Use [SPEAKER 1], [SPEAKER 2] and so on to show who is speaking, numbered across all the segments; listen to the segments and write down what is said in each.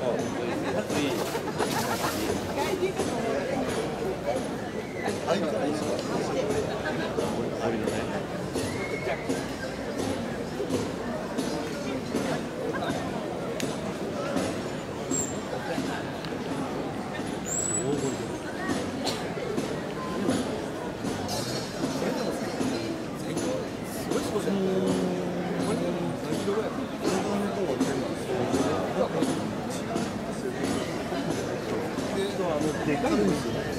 [SPEAKER 1] でかいんですよ。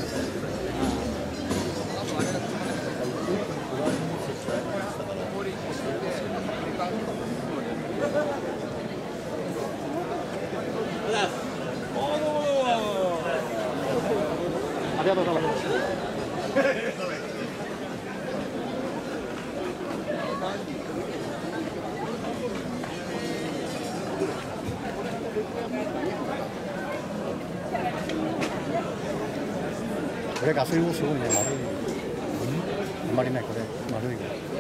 [SPEAKER 1] ありがとうございます。これガソリンもすごいね、丸い。あんまりない、これ丸い。